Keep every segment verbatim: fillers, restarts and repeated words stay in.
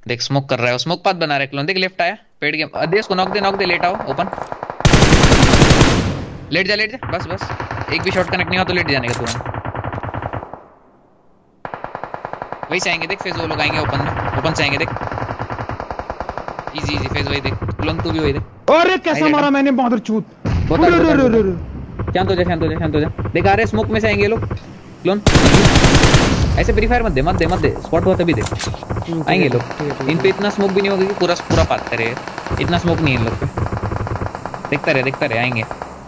देख स्मोक कर रहा है, स्मोक पाथ बना रहा है क्लोन। देख लेफ्ट आया पेड़ के, दे इसको नॉक दे, नॉक दे, लेट आओ ओपन, लेट जा लेट जा, बस बस एक भी शॉट कनेक्ट नहीं हुआ तो लेट जाने का तुरंत। वही से आएंगे देख, फेज वो लोग आएंगे ओपन में, ओपन से आएंगे देख, इजी इजी फेज वही देख क्लोन, तू भी वही देख। अरे कैसा मारा मैंने बहादुर चूत। शांत हो जा शांत हो जा शांत हो जा, देख आ रहे स्मोक में से आएंगे लोग क्लोन, ऐसे फ्री फायर मत दे मत दे मत दे, स्पॉट हुआ तभी दे आएंगे लोग। इन पे इतना स्मोक भी नहीं होगा कि पूरा पूरा पात करे, इतना स्मोक नहीं है इन लोग पे, देखता रहे देखता रहे आएंगे।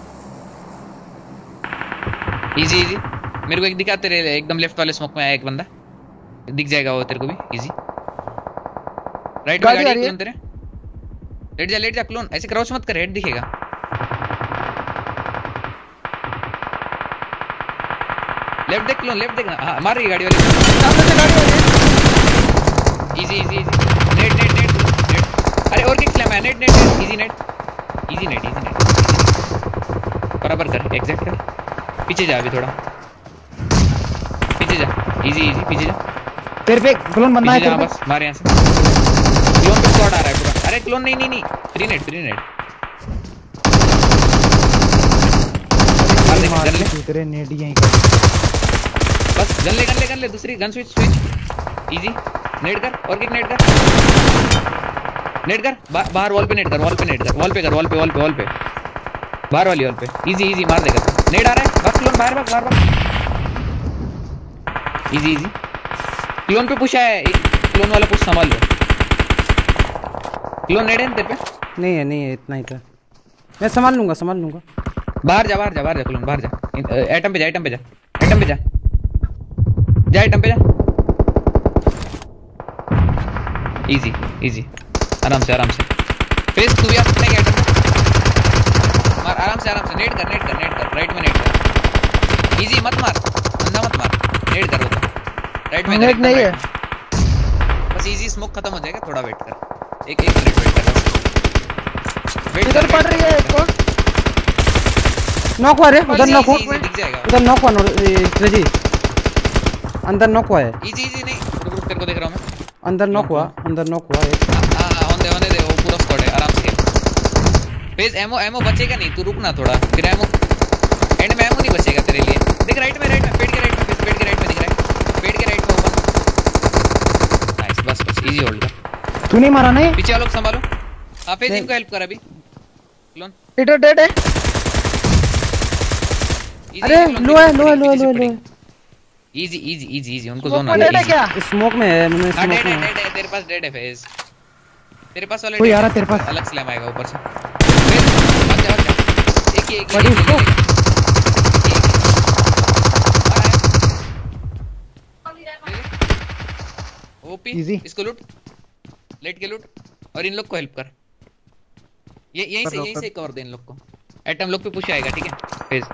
इजी इजी, मेरे को एक दिखाते रहे, एकदम लेफ्ट वाले स्मोक में आया एक बंदा, दिख जाएगा वो तेरे को भी। इजी राइट में गाड़ी क्लोन तेरे, लेट जा लेट जा क्लोन, ऐसे क्राउच मत कर, हेड दिखेगा। लेफ्ट देख क्लोन, लेफ्ट देखना, हां मार रही गाड़ी वाली, सामने से गाड़ी वाली। Easy easy easy, net net net net, अरे और किक स्लैम है, net net easy net easy net easy net, बराबर कर, एग्जैक्ट कर, पीछे जा अभी थोड़ा पीछे जा, इजी इजी पीछे जा, तेरे पे क्लोन बंदा है तेरे पे, बस मार यहां से। क्लोन पे स्क्वाड आ रहा है पूरा, अरे क्लोन नहीं नहीं नहीं, फ्री नेट फ्री नेट, मार दे गन ले तेरे नेट यहीं बस, गन ले गन ले गन ले, दूसरी gun switch switch, easy net कर और किक नेट कर, नेट कर बाहर वॉल पे नेट कर, वॉल पे नेट कर, वॉल पे कर, वॉल पे वॉल पे वॉल पे बाहर वाली वॉल पे, इजी इजी मार देगा, नेट आ रहा है बस क्लोन बाहर भाग बाहर भाग, इजी इजी क्लोन पे पुश है, एक क्लोन वाला पुश संभाल लो, क्लोन नेट है तेरे पे? नहीं है नहीं है, इतना ही था, मैं संभाल लूंगा संभाल लूंगा। बाहर जा बाहर जा बाहर जा क्लोन, बाहर जा, एटम पे जा एटम पे जा एटम पे जा जा एटम पे जा, इजी इजी आराम से आराम से, फेस तू भी आ सकता है एटम पे, मार आराम से आराम से, नेट कर नेट कर नेट कर, राइट में नेट कर, इजी मत मार, अंधा मत मार, नेट कर, वो राइट में नेट नहीं है बस, इजी स्मोक खत्म हो जाएगा, थोड़ा वेट कर, एक एक मिनट वेट कर, वेट इधर पड़ रही है एक और नॉक हुआ रे, उधर नॉक हुआ, दिख जाएगा उधर नॉक हुआ जी, अंदर नॉक हुआ है, इजी इजी नहीं रुक रुक, तेरे को देख रहा हूं मैं, अंदर नॉक हुआ अंदर नॉक हुआ एक, हां हां होने होने दे, वो पूरा स्क्वाड है, आराम से फेज, एमो एमो बचेगा नहीं, तू रुकना थोड़ा, फिर एमो एंड में एमो नहीं बचेगा तेरे लिए, देख राइट में राइट में पेड़ के राइट में, पेड़ के राइट में दिख रहा है, पेड़ के राइट में ओपन, नाइस बस बस इजी होल्ड कर, तू नहीं मारा नहीं, पीछे लोग संभालो, हां फेज इनको हेल्प कर अभी क्लोन, इधर डेड है, अरे लो है लो है लो है लो है, इजी इजी इजी इजी उनको जोन आ रहा है, क्या स्मोक में है, मैं हां स्मोक डेड है में डेड है, तेरे पास डेड है फेज, तेरे पास वाला कोई आ रहा तेरे पास, अलग स्लैम आएगा ऊपर से, फेज भाग जा भाग जा, एक ही एक ही ओपी, इसको लूट, लेट के लूट और इन लोग को हेल्प कर, ये यहीं से यहीं से कवर दे इन लोग को, एटम लोग पे पुश आएगा ठीक है फेज,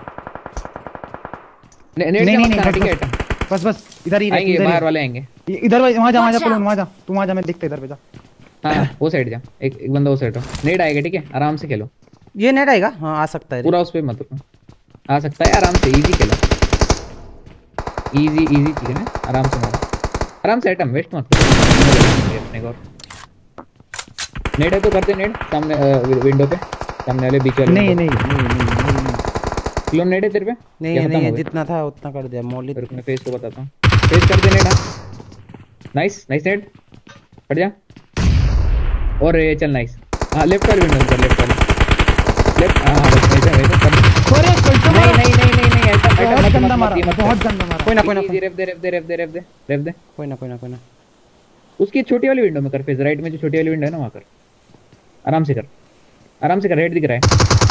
नहीं नहीं नहीं ठीक है एटम, बस बस इधर ही आएंगे, बाहर वाले आएंगे, इधर वहां जा वहां जा वहां जा, तू वहां जा, मैं देखता इधर पे जा, हां वो साइड जा, एक एक बंदा वो साइड हो, नेट आएगा ठीक है, आराम से खेलो, ये नेट आएगा, हां आ सकता है पूरा उस पे मत रुको, आ सकता है आराम से, इजी खेलो, इजी इजी ठीक है ना, आराम से मारो आराम से, एटम वेस्ट मत करो अपने को, नेट है तो करते नेट सामने विंडो पे, सामने वाले बीच वाले, नहीं नहीं नहीं क्लोन नेट है तेरे पे? नहीं नहीं, जितना था उतना कर दिया, मौलिक फिर मैं फेस को बताता हूं, फेस कर दे नेट, नाइस नाइस नेट, हट जा, और ये चल नाइस, हां लेफ्ट वाली विंडो कर, लेफ्ट वाली लेफ्ट, हां हां बस ऐसे ऐसे कर, अरे नहीं नहीं नहीं नहीं नहीं ऐसा बहुत गंदा मारा, बहुत गंदा मारा, कोई ना कोई ना, रेफ दे रेफ दे रेफ दे रेफ दे रेफ दे, कोई ना कोई ना कोई ना, उसकी छोटी वाली विंडो में कर, फेस राइट में जो छोटी वाली विंडो है ना वहां कर, आराम से कर आराम से कर, हेड दिख रहा है,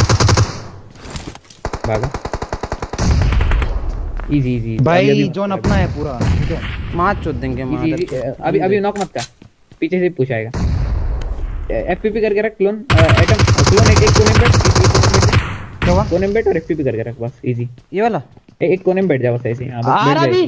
भागा, इजी इजी भाई जोन अपना है पूरा, ठीक है मार चोद देंगे, मार अभी अभी नॉक मत कर, पीछे से पुश आएगा, एफपीपी करके रख क्लोन, एटम क्लोन, एक एक कोने पे, क्या हुआ कोने पे और एफपीपी करके रख बस, इजी ये वाला एक कोने में बैठ जा बस ऐसे, हां बस बैठ जा,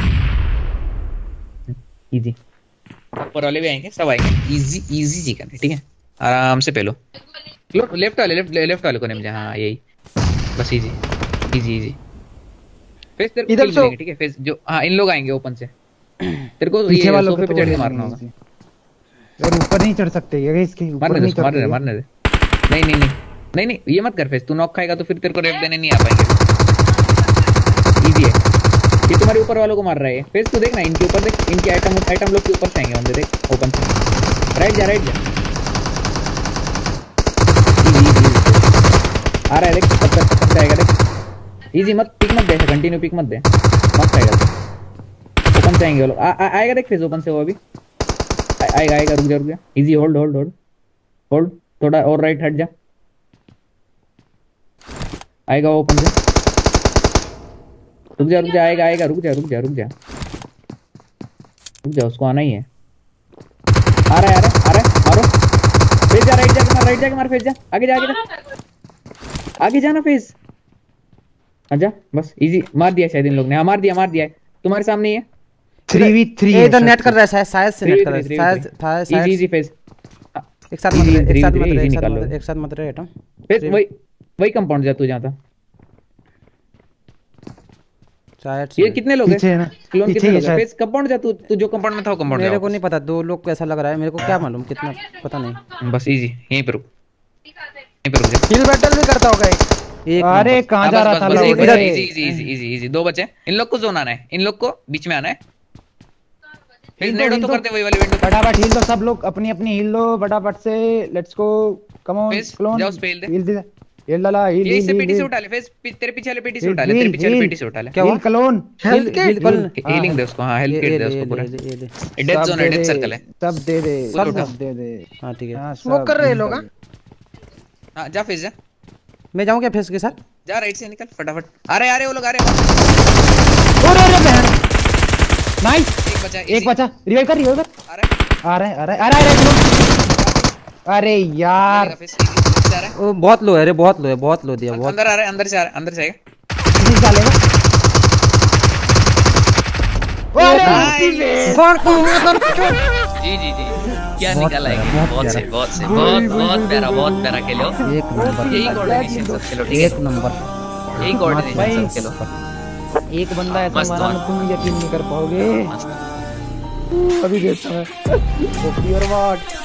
इजी ऊपर वाले भी आएंगे, सब आएंगे, इजी इजी जी करना ठीक है, आराम से पेलो, लेफ्ट वाले लेफ्ट लेफ्ट वाले कोने में जा, हां यही बस, इजी इजी इजी फेस तेरे को मिलेंगे ठीक है, फेस जो हां इन लोग आएंगे ओपन से, तेरे को ये सोफे पे चढ़ के मारना होगा, यार ऊपर नहीं चढ़ सकते ये इसके ऊपर मारने नहीं दे मारने दे चढ़ते मारने दे। नहीं नहीं नहीं नहीं नहीं ये मत कर फेस, तू नॉक खाएगा तो फिर तेरे को रेप देने नहीं आ पाएंगे। इजी है ये, तुम्हारे ऊपर वालों को मार रहा है फेस। तू देख ना इनके ऊपर देख, इनके आइटम आइटम लोग के ऊपर से आएंगे बंदे, देख ओपन से। राइट जा राइट जा, आ रहा है देख, कब तक कब आएगा देख। इजी मत पिक मत दे, कंटिन्यू पिक मत दे, मत आएगा ओपन से आएंगे वो लोग। आएगा देख फेस ओपन से वो अभी आएगा आएगा। रुक जा रुक जा, easy hold hold hold hold, थोड़ा और राइट हट जा, आएगा वो ओपन से। रुक जा रुक जा, आएगा आएगा, रुक जा रुक जा रुक जा रुक जा, उसको आना ही है। आ रहा है आ रहा है आ रहा है, मारो फेस जा, राइट जाके मार, राइट जाके मार, फेस जा, आगे जा आगे जा आगे जाना फेस, आजा बस। इजी मार दिया शायद इन लोग ने, हाँ मार दिया मार दिया, तुम्हारे सामने ही है। थ्री वी थ्री इधर नेट कर रहा है, शायद शायद से नेट कर रहा है, शायद शायद इजी इजी फेस। एक साथ मत रहे, एक साथ मत रहे, एक साथ मत एक साथ मत रहे एटम फेस। वही वही कंपाउंड जा तू जहाँ था। शायद ये कितने लोग हैं? पीछे है ना, क्लोन पीछे कितने है लोग हैं? शायद। फेस कंपाउंड जा, तू तू जो कंपाउंड में था वो कंपाउंड मेरे जा को नहीं पता, दो लोग कैसा लग रहा है मेरे को, क्या मालूम कितना, पता नहीं। बस इजी, यहीं पे रुक, यहीं पे रुक जा। हिल बैटल भी करता होगा एक। अरे कहाँ जा रहा था बस लोग? इधर easy easy easy easy easy, दो बचे। इन लोग को जोन आना है, इन लोग को बीच में आना है। फिर नेडो तो करते वही वाली विंडो। फटाफट हील दो सब लोग, अपनी अपनी हील दो फटाफट से। Let's go, come on face, clone, जाओ स्पेल दे। हील दे, हील डाला, हील ये इससे हील पीटी से हील उठा ले फेस, तेरे पीछे वाले पीटी से हील, उठा ले, तेरे हील, पीछे वाले हील। पीटी से उठा ले। क्या हुआ? हील क्लोन, हिल हिल कल हीलिंग दे उसको, हां हेल्थ किट दे उसको पूरा। डेथ जोन है, डेथ सर्कल है, सब दे दे, सब सब दे दे। हां ठीक है। हाँ, स्मोक सब कर रहे हैं दे लोग। दे। हां जा फेस जा, मैं जाऊं क्या फेस के साथ? जा राइट से निकल फटाफट। आ रहे आ रहे वो लोग आ रहे हैं। अरे अरे बहन, नाइस। एक बचा, एक बचा, रिवाइव कर, रिवाइव कर। आ रहा है आ रहा है आ रहा है आ रहा है। अरे यार फेस, जा रहा है ओ बहुत लो है रे, बहुत लो है, बहुत लो दिया, बहुत। अंदर आ रहा है, अंदर से आ रहा है, अंदर से आएगा। नहीं डालेगा। जी जी जी, क्या निकाला है, बहुत से बहुत से बहुत बहुत प्यारा, बहुत प्यारा खेलो। एक नंबर, यही कोऑर्डिनेशन सब खेलो, ठीक है एक नंबर, यही कोऑर्डिनेशन सब खेलो। एक बंदा ऐसा मस्त मारा बात। ना, तुम यकीन नहीं कर पाओगे। अभी देखता मैं। और व्हाट